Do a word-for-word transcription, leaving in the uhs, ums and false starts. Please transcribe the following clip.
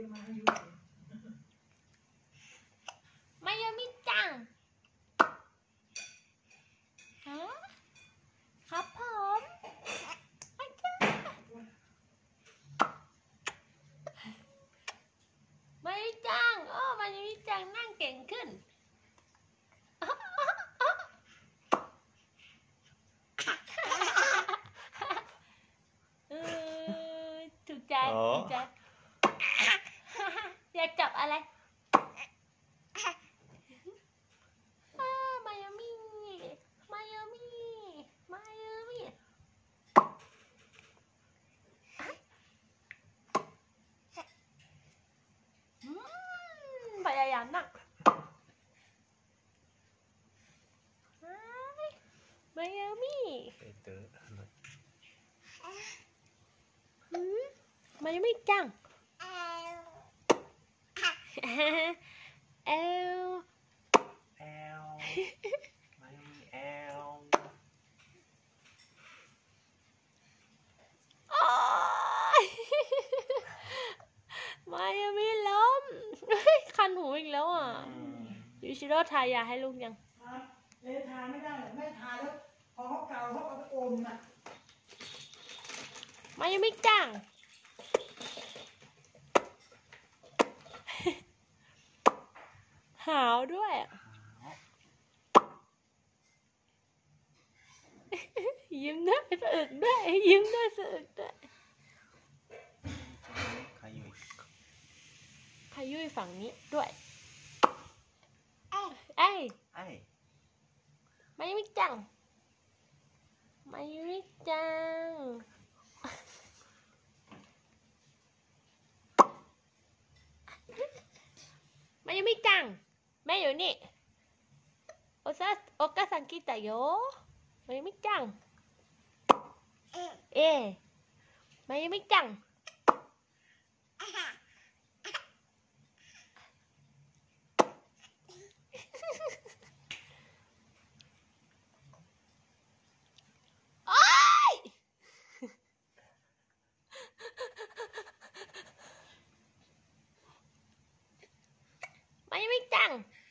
มายามิจังฮะครับผมไม่ใช่มายามิจังโอ้มายามิจังนั่งเก่งขึ้นเออถูกใจถูกใจอยากจับอะไรมายามิมายามิมายามิพยายามนั่งมายามิมายามิจังเอลเอลไม่มีแอลมายามิล้มคันหูอีกแล้วอ่ะยูชิโร่ทายาให้ลูกยังเลยทาไม่ได้ไม่ทาแล้วพอเขาเกาเขาเอาอมน่ะมายามิจังหาวด้วยยิ้มด้วยสะอึกด้วยยิ้มด้วยสะอึกด้วยขยุยขยุยฝั่งนี้ด้วยไอ้ไอ้มายามิจังมายามิจังมายามิจังแม่อยู่นี่โอซาโอกาซังกิตะโยมายามิจังเอมายามิจังโอ๊ยมายามิจัง